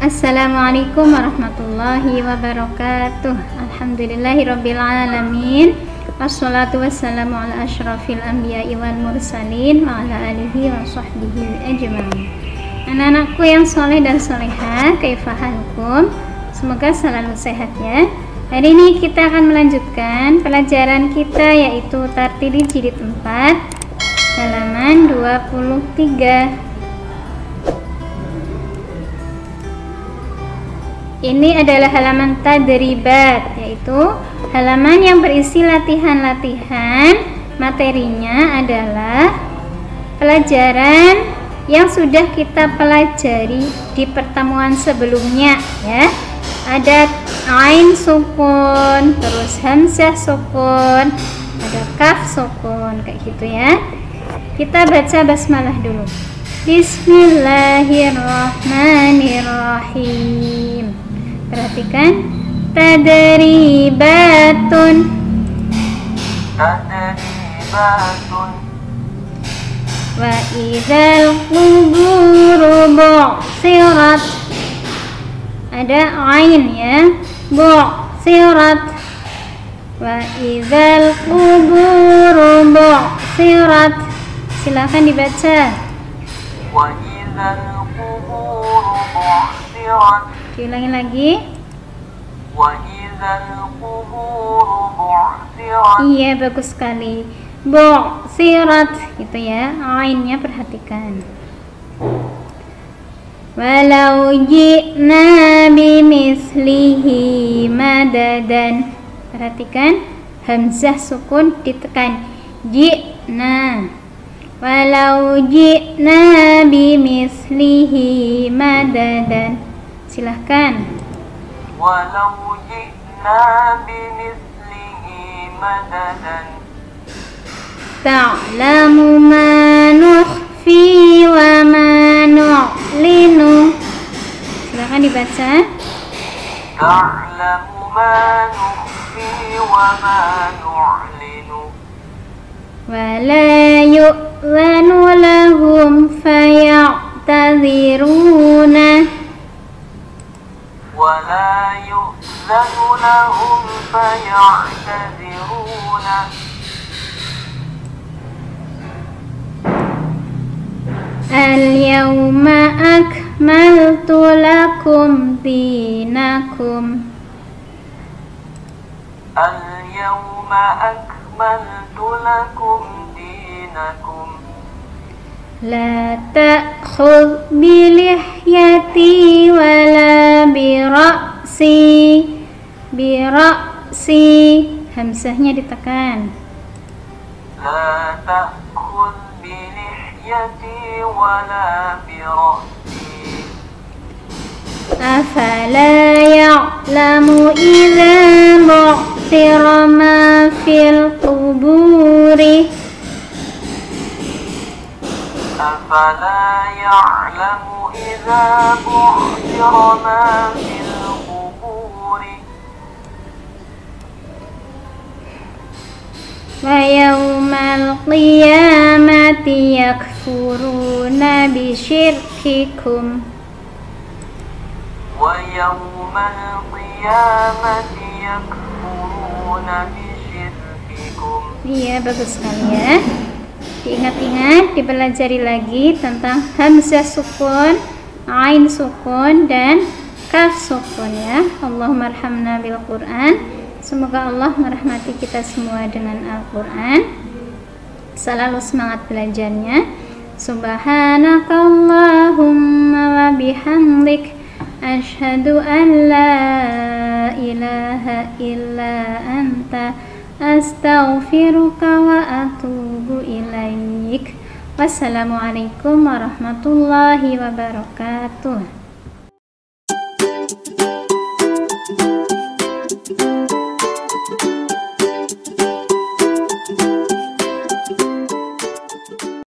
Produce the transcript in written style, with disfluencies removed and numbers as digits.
Assalamualaikum warahmatullahi wabarakatuh. Alhamdulillahirabbil alamin. Wassalatu wassalamu ala asyrafil anbiya'i wal mursalin wa ala alihi wa sahbihi ajma'in. Anak-anakku yang soleh dan solehah, kaifahalukum? Semoga selalu sehat ya. Hari ini kita akan melanjutkan pelajaran kita, yaitu Tartili Jilid 4 halaman 23. Ini adalah halaman tadribat, yaitu halaman yang berisi latihan-latihan. Materinya adalah pelajaran yang sudah kita pelajari di pertemuan sebelumnya ya. Ada ain sukun, terus hamzah sukun, ada kaf sukun, kayak gitu ya. Kita baca basmalah dulu. Bismillahirrahmanirrahim. Perhatikan, tadribatun. Wa idzal quburu bu'sirat. Ada ain ya, bu'sirat. Wa idzal quburu bu'sirat. Silakan dibaca. Wa idzal quburu bu'sirat. Diulangi lagi. Wa idzal quburu bu'sirat. Iya, bagus sekali. Bu'sirat gitu ya. Ainnya perhatikan. Walau ji'na bimislihi madadan. Perhatikan, hamzah sukun ditekan. Ji'na. Walau ji'na bimislihi madadan. Silahkan. Walau ji'na bimislihi madadan. Ta'lamu ma nukhfi wa ma nu'linu. Silahkan dibaca. Ta'lamu ma nukhfi wa ma nu'linu. Wa la yu'zanu lahum faya'tadhiruna. ولا يؤذن لهم فيعتذرون. Al-yawma akmaltu lakum dinakum. Al-yawma akmaltu lakum dinakum. La ta'khudh bilihyati wala bira'si. Bira'si, hamzahnya ditekan. La ta'khudh bilihyati wala bira'si. Afala ya'lamu idza bu'thira ma fil quburi. أفلا يعلم إذا بعثر ما في القبور. ويوم القيامة يكفرون بشرككم. ويوم القيامة يكفرون بشرككم. Iya, bagus sekali ya. Diingat-ingat, dipelajari lagi tentang hamzah sukun, ain sukun, dan kaf sukun ya. Allahumma arhamna bil Quran. Semoga Allah merahmati kita semua dengan Al-Quran. Selalu semangat belajarnya. Subhanakallahumma wa bihamdik, asyhadu an la ilaha illa anta, astaghfiruka wa atubu ilaik. Wassalamualaikum warahmatullahi wabarakatuh.